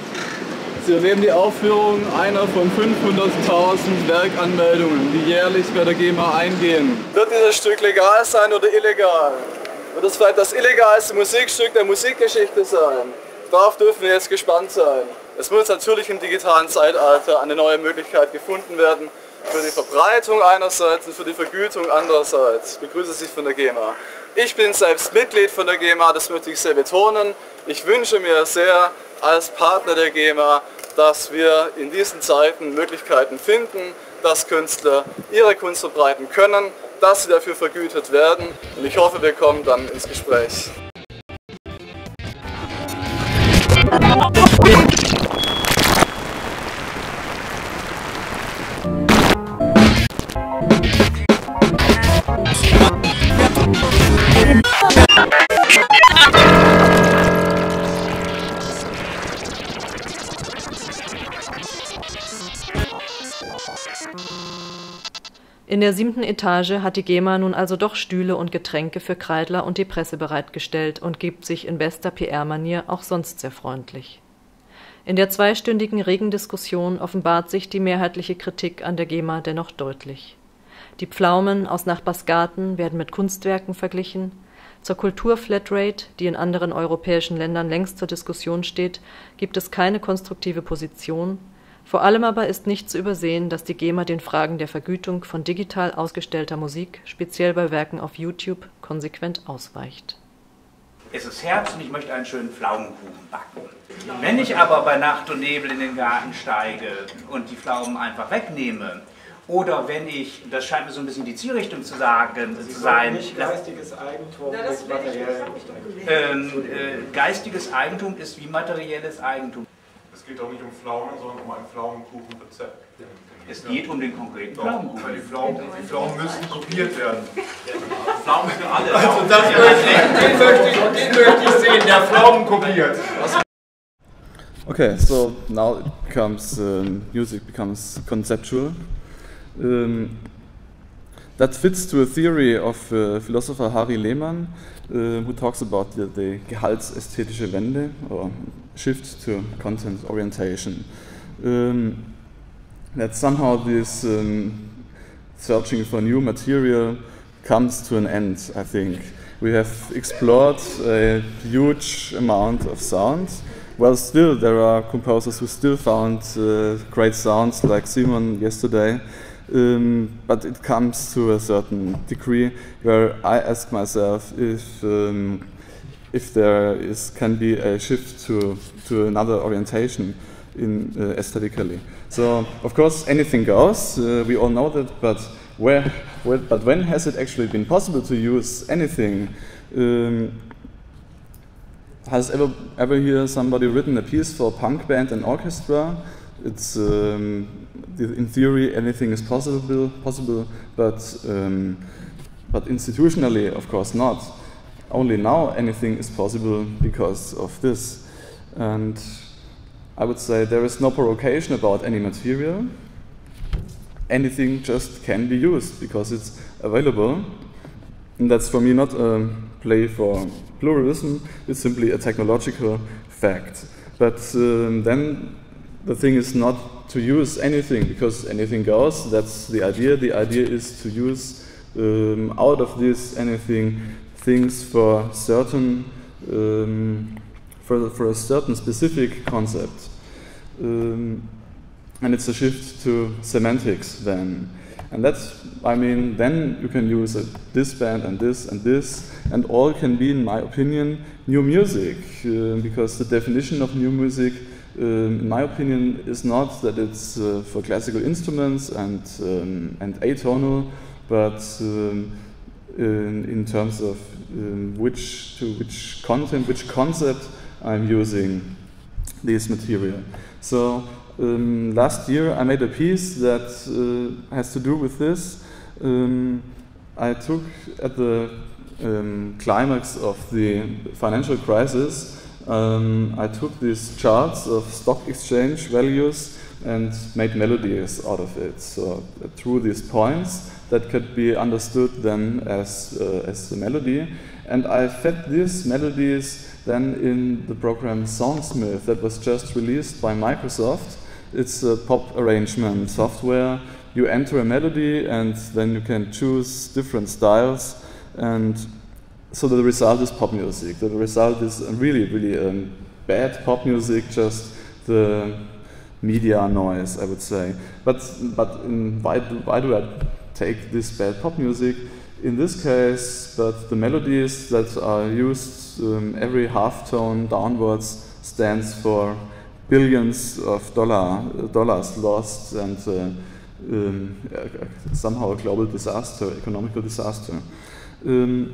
E: Sie erleben die Aufführung einer von fünfhunderttausend Werkanmeldungen, die jährlich bei der GEMA eingehen. Wird dieses Stück legal sein oder illegal? Wird es vielleicht das illegalste Musikstück der Musikgeschichte sein? Darauf dürfen wir jetzt gespannt sein. Es muss natürlich im digitalen Zeitalter eine neue Möglichkeit gefunden werden, für die Verbreitung einerseits und für die Vergütung andererseits. Ich begrüße Sie von der GEMA. Ich bin selbst Mitglied von der GEMA, das möchte ich sehr betonen. Ich wünsche mir sehr als Partner der GEMA, dass wir in diesen Zeiten Möglichkeiten finden, dass Künstler ihre Kunst verbreiten können, dass sie dafür vergütet werden, und ich hoffe, wir kommen dann ins Gespräch.
G: In der siebten Etage hat die GEMA nun also doch Stühle und Getränke für Kreidler und die Presse bereitgestellt und gibt sich in bester P R-Manier auch sonst sehr freundlich. In der zweistündigen regen Diskussion offenbart sich die mehrheitliche Kritik an der GEMA dennoch deutlich. Die Pflaumen aus Nachbarsgarten werden mit Kunstwerken verglichen. Zur Kultur-Flatrate, die in anderen europäischen Ländern längst zur Diskussion steht, gibt es keine konstruktive Position. Vor allem aber ist nicht zu übersehen, dass die GEMA den Fragen der Vergütung von digital ausgestellter Musik, speziell bei Werken auf YouTube, konsequent ausweicht.
H: Es ist Herbst und ich möchte einen schönen Pflaumenkuchen backen. Wenn ich aber bei Nacht und Nebel in den Garten steige und die Pflaumen einfach wegnehme, oder wenn ich, das scheint mir so ein bisschen die Zielrichtung zu sagen,
I: Sie
H: zu sein,
I: nicht geistiges Eigentum
G: Na,
I: ist materielles
H: ähm, äh, geistiges Eigentum ist wie materielles Eigentum.
J: Es geht auch nicht um Pflaumen, sondern um ein Pflaumenkuchenrezept.
H: Es geht um den konkreten
J: Doch,
H: Pflaumenkuchen.
J: weil die Pflaumen, die Pflaumen müssen kopiert werden. Pflaumen für alle.
I: Also das möchte ich, den, möchte ich, den möchte ich sehen, der Pflaumen kopiert.
B: Okay, so now it becomes um, music becomes conceptual. Um, that fits to a theory of uh, philosopher Harry Lehmann, uh, who talks about the, the gehaltsästhetische Wende or shift to content orientation. Um, that somehow this um, searching for new material comes to an end, I think. We have explored a huge amount of sound. Well, still there are composers who still found uh, great sounds, like Simon yesterday. Um, but it comes to a certain degree where I ask myself if um, if there is can be a shift to to another orientation in uh, aesthetically. So of course anything goes. Uh, we all know that, but where, where? But when has it actually been possible to use anything? Um, has ever ever hear somebody written a piece for a punk band and orchestra? It's um, in theory anything is possible, possible, but um, but institutionally, of course, not. Only now anything is possible because of this, and I would say there is no provocation about any material. Anything just can be used because it's available, and that's for me not a play for pluralism. It's simply a technological fact. But um, then the thing is not to use anything because anything goes. That's the idea. The idea is to use um, out of this anything things for certain um, for for a certain specific concept, um, and it's a shift to semantics then. And that's, I mean, then you can use a, this band and this and this, and all can be, in my opinion, new music, uh, because the definition of new music, um, in my opinion, is not that it's uh, for classical instruments and, um, and atonal, but um, in, in terms of um, which, to which content, which concept I'm using this material. So, Um, last year I made a piece that uh, has to do with this. Um, I took at the um, climax of the financial crisis, um, I took these charts of stock exchange values and made melodies out of it. So uh, through these points that could be understood then as, uh, as the melody. And I fed these melodies then in the program Soundsmith that was just released by Microsoft. It's a pop arrangement software. You enter a melody and then you can choose different styles, and so the result is pop music. The result is really, really um, bad pop music, just the media noise, I would say. But but in, why do, why do I take this bad pop music? In this case, but the melodies that are used, um, every half tone downwards stands for billions of dollar, dollars lost, and uh, um, somehow a global disaster, economical disaster. Um,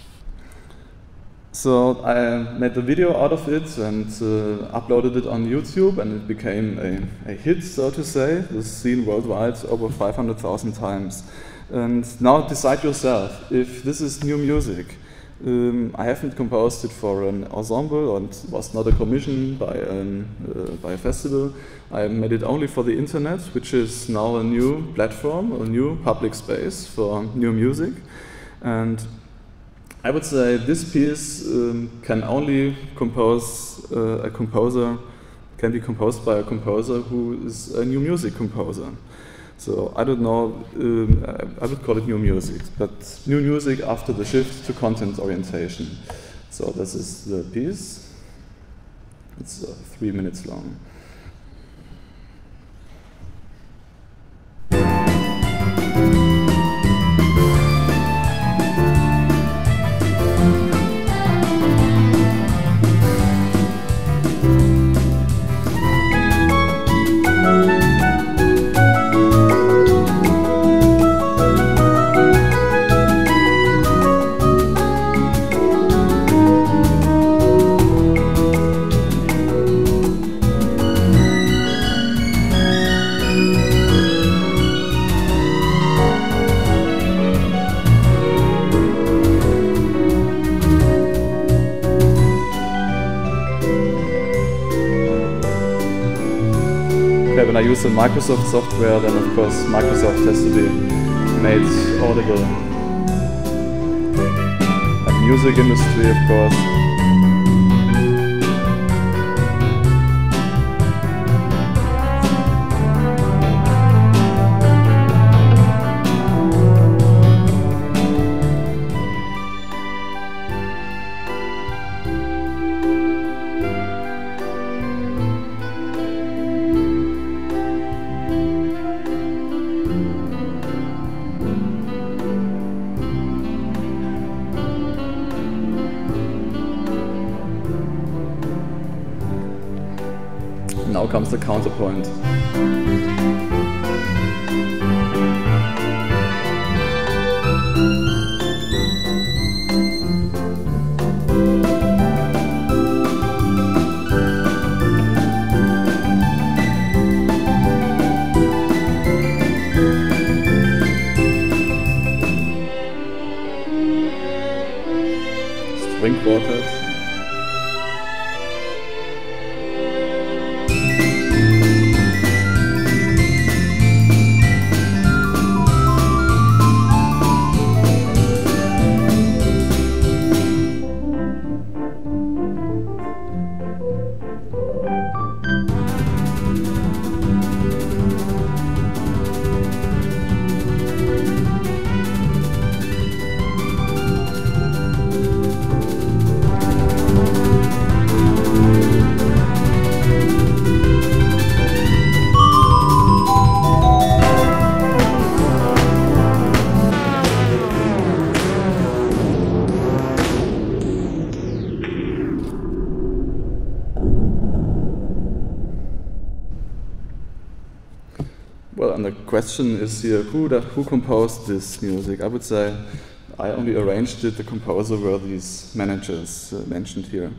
B: so I made a video out of it and uh, uploaded it on YouTube, and it became a, a hit, so to say. It was seen worldwide over five hundred thousand times. And now decide yourself if this is new music. Um, I haven't composed it for an ensemble, and it was not a commission by, an, uh, by a festival. I made it only for the internet, which is now a new platform, a new public space for new music. And I would say this piece um, can only compose uh, a composer, can be composed by a composer who is a new music composer. So I don't know, um, I would call it new music, but new music after the shift to content orientation. So this is the piece. It's uh, three minutes long. When I use the Microsoft software, then of course Microsoft has to be made audible. And music industry, of course. Now comes the counterpoint. Quartet. Well, and the question is here, who, that, who composed this music? I would say I only arranged it, the composer were these managers uh, mentioned here.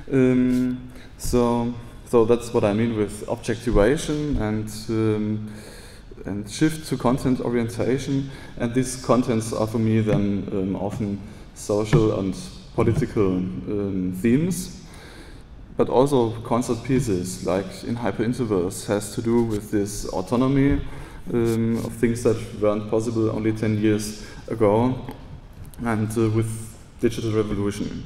B: Um, so, so that's what I mean with objectivation and, um, and shift to content orientation. And these contents are for me then um, often social and political um, themes. But also concert pieces, like in Hyperintervals, has to do with this autonomy um, of things that weren't possible only ten years ago, and uh, with digital revolution.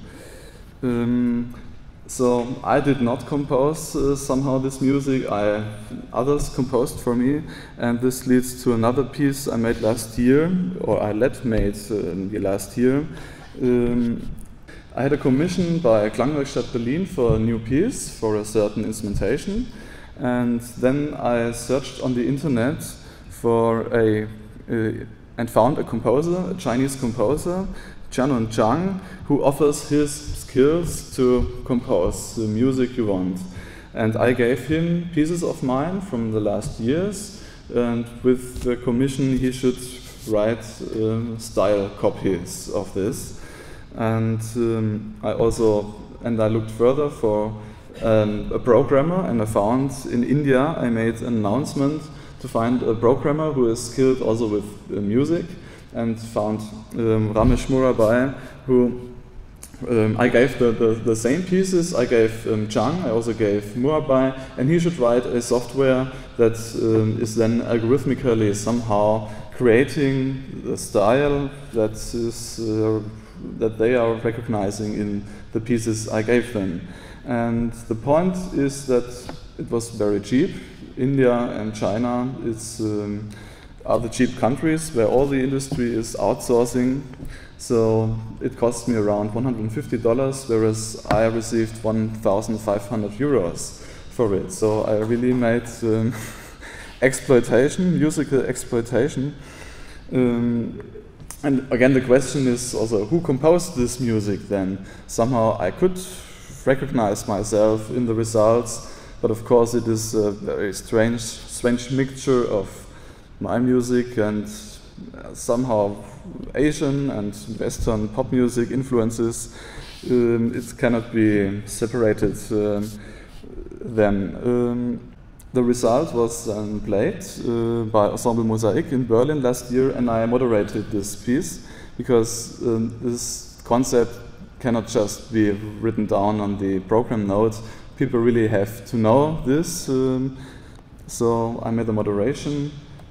B: Um, so I did not compose uh, somehow this music, I, others composed for me, and this leads to another piece I made last year, or I let made uh, last year. Um, I had a commission by Klangwerkstatt Berlin for a new piece for a certain instrumentation, and then I searched on the internet for a uh, and found a composer, a Chinese composer, Jianwen Zhang, who offers his skills to compose the music you want. And I gave him pieces of mine from the last years, and with the commission he should write uh, style copies of this. And um, I also, and I looked further for um, a programmer, and I found in India, I made an announcement to find a programmer who is skilled also with uh, music, and found um, Ramesh Murabai, who um, I gave the, the, the same pieces. I gave um, Zhang, I also gave Murabai, and he should write a software that um, is then algorithmically somehow creating the style that is uh, that they are recognizing in the pieces I gave them. And the point is that it was very cheap. India and China is, um, are the cheap countries where all the industry is outsourcing. So it cost me around one hundred fifty dollars, whereas I received one thousand five hundred euros for it. So I really made um, exploitation, musical exploitation. Um, And again, the question is also, who composed this music then? Somehow I could recognize myself in the results, but of course it is a very strange, strange mixture of my music and somehow Asian and Western pop music influences. Um, it cannot be separated um, then. Um, The result was um, played uh, by Ensemble Mosaic in Berlin last year, and I moderated this piece because um, this concept cannot just be written down on the program notes. People really have to know this, um, so I made a moderation.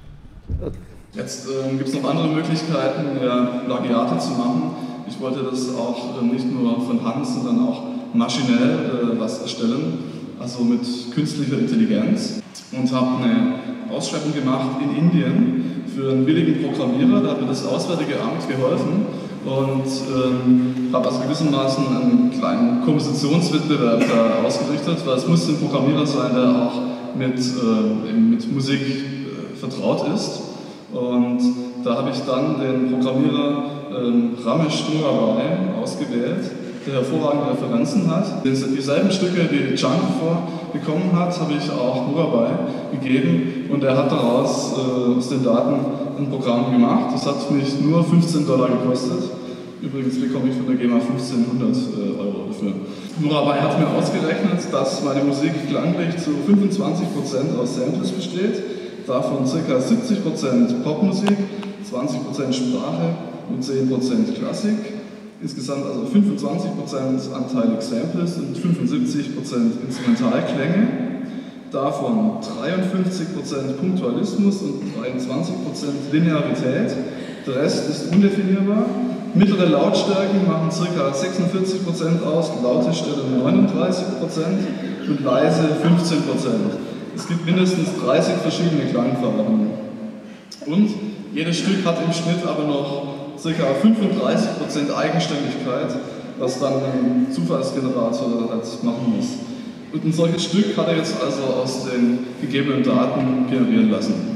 E: Jetzt äh, gibt es noch andere Möglichkeiten, äh, Plagiate zu machen. Ich wollte das auch äh, nicht nur von Hand, sondern auch maschinell äh, was erstellen. Also mit künstlicher Intelligenz, und habe eine Ausschreibung gemacht in Indien für einen billigen Programmierer. Da hat mir das Auswärtige Amt geholfen und ähm, habe also gewissermaßen einen kleinen Kompositionswettbewerb da ausgerichtet, weil es muss ein Programmierer sein, der auch mit, äh, mit Musik äh, vertraut ist. Und da habe ich dann den Programmierer äh, Ramesh Murabai ausgewählt, der hervorragende Referenzen hat. Dieselben Stücke, die Zhang bekommen hat, habe ich auch Murabai gegeben, und er hat daraus äh, aus den Daten ein Programm gemacht. Das hat mich nur fünfzehn Dollar gekostet. Übrigens bekomme ich von der GEMA fünfzehnhundert Euro dafür. Murabai hat mir ausgerechnet, dass meine Musik klanglich zu fünfundzwanzig Prozent aus Samples besteht, davon ca. siebzig Prozent Popmusik, zwanzig Prozent Sprache und zehn Prozent Klassik.
B: insgesamt also fünfundzwanzig Prozent anteilig Samples und fünfundsiebzig Prozent Instrumentalklänge, davon dreiundfünfzig Prozent Punktualismus und dreiundzwanzig Prozent Linearität, der Rest ist undefinierbar. Mittlere Lautstärken machen ca. sechsundvierzig Prozent aus, laute Stelle neununddreißig Prozent und leise fünfzehn Prozent. Es gibt mindestens dreißig verschiedene Klangfarben. Und jedes Stück hat im Schnitt aber noch ca. fünfunddreißig Prozent Eigenständigkeit, was dann ein Zufallsgenerator halt machen muss. Und ein solches Stück hat er jetzt also aus den gegebenen Daten generieren lassen.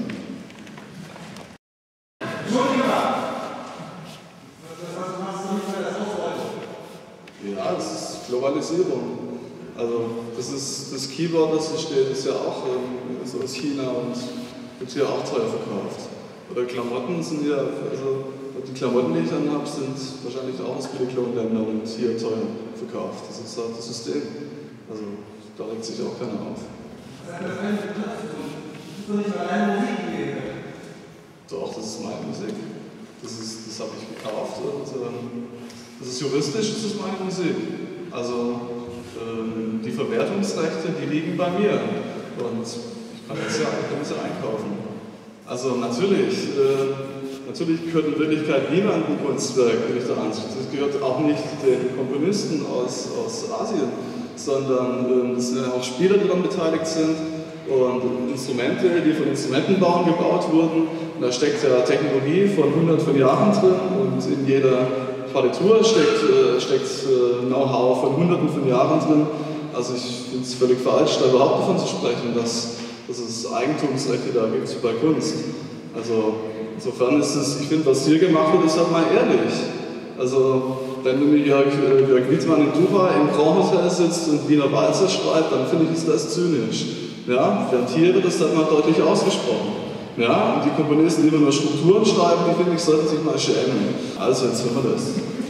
B: Ja, das ist Globalisierung. Also das ist das Keyboard, das hier steht, ist ja auch ähm, so aus China und wird hier auch teuer verkauft. Oder Klamotten sind ja, also die Klamotten, die ich anhabe, sind wahrscheinlich auch aus Billiglohnländern und hier teuer verkauft. Das ist halt das System. Also da regt sich auch keiner auf. Doch, das ist meine Musik. Das, ist, das habe ich gekauft und ähm, das ist juristisch, das ist meine Musik. Also ähm, die Verwertungsrechte, die liegen bei mir und ich kann das ja, kann das ja einkaufen. Also natürlich, äh, natürlich gehört in Wirklichkeit niemand ein Kunstwerk, bin ich der Ansicht. Das gehört auch nicht den Komponisten aus, aus Asien, sondern es sind auch Spieler, die daran beteiligt sind und Instrumente, die von Instrumentenbauern gebaut wurden. Und da steckt ja Technologie von hunderten von Jahren drin und in jeder Partitur steckt, äh, steckt äh, Know-how von hunderten von Jahren drin. Also ich finde es völlig falsch, da überhaupt davon zu sprechen, dass, dass es Eigentumsrechte da gibt bei Kunst. Also insofern ist es, ich finde, was hier gemacht wird, ist halt mal ehrlich. Also wenn du mit Jörg, Jörg Wittmann in Dubai im Grand Hotel sitzt und Wiener Walzer schreibt, dann finde ich, ist das zynisch. Ja, während hier wird das halt mal deutlich ausgesprochen. Ja, und die Komponisten, die immer nur Strukturen schreiben, die finde ich, sollten sich mal schämen. Also jetzt hören wir das.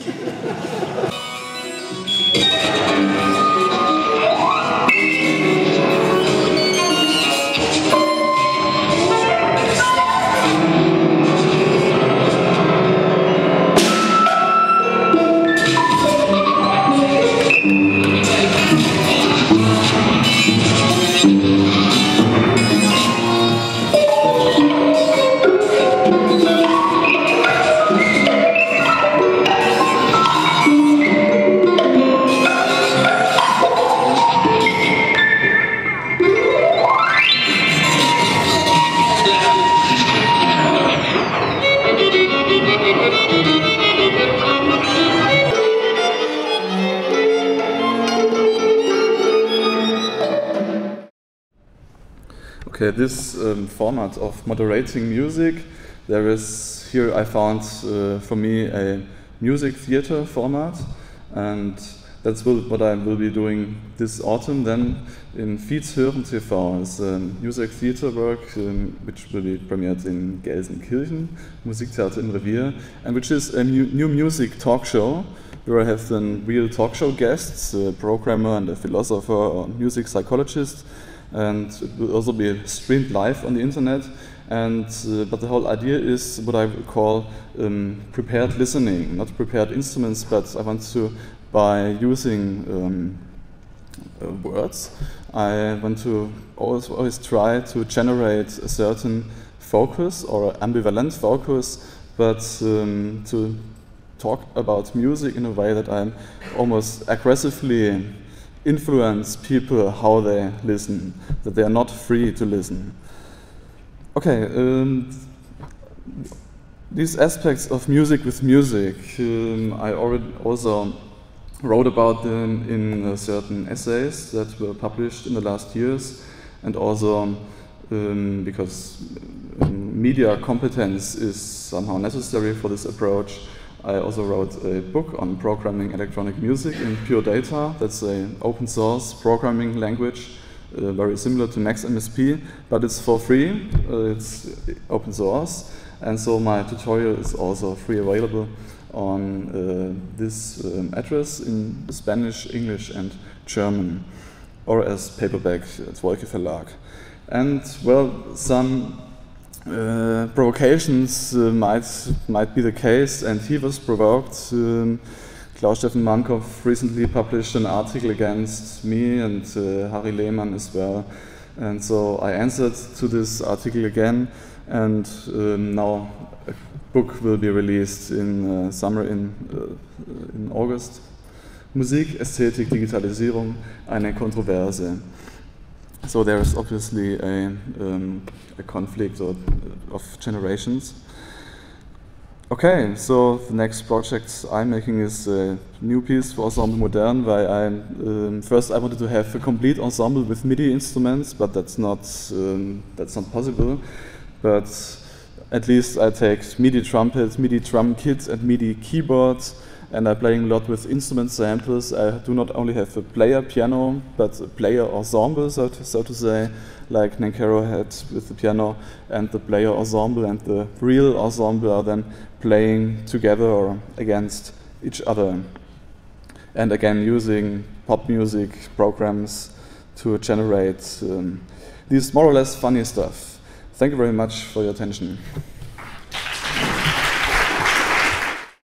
B: Okay, this um, format of moderating music, there is, here I found uh, for me a music theater format, and that's what I will be doing this autumn then in Fietz Hören T V. It's a music theater work um, which will be premiered in Gelsenkirchen, Musiktheater im Revier, and which is a new, new music talk show where I have then real talk show guests, a programmer and a philosopher or music psychologist. And it will also be streamed live on the internet. And uh, but the whole idea is what I call um, prepared listening, not prepared instruments, but I want to, by using um, uh, words, I want to always, always try to generate a certain focus or ambivalent focus, but um, to talk about music in a way that I'm almost aggressively influence people how they listen, that they are not free to listen. Okay, um, these aspects of music with music, um, I already also wrote about them in uh, certain essays that were published in the last years, and also um, because um, media competence is somehow necessary for this approach, I also wrote a book on programming electronic music in Pure Data. That's an open source programming language, uh, very similar to Max M S P, but it's for free, uh, it's open source, and so my tutorial is also free available on uh, this um, address in Spanish, English and German, or as paperback at Wolke Verlag. And well, some Uh, provocations uh, might might be the case, and he was provoked. Um, Klaus-Steffen Mankow recently published an article against me and uh, Harry Lehmann as well. And so I answered to this article again, and um, now a book will be released in uh, summer in, uh, in August. Musik, Ästhetik, Digitalisierung, eine Kontroverse. So there is obviously a, um, a conflict or, of generations. Okay, so the next project I'm making is a new piece for Ensemble Modern, where I, um, first I wanted to have a complete ensemble with MIDI instruments, but that's not, um, that's not possible. But at least I take MIDI trumpet, MIDI drum kit and MIDI keyboard, and I'm playing a lot with instrument samples. I do not only have a player piano, but a player ensemble, so to, so to say, like Nankero had with the piano, and the player ensemble and the real ensemble are then playing together or against each other. And again, using pop music programs to generate um, these more or less funny stuff. Thank you very much for your attention.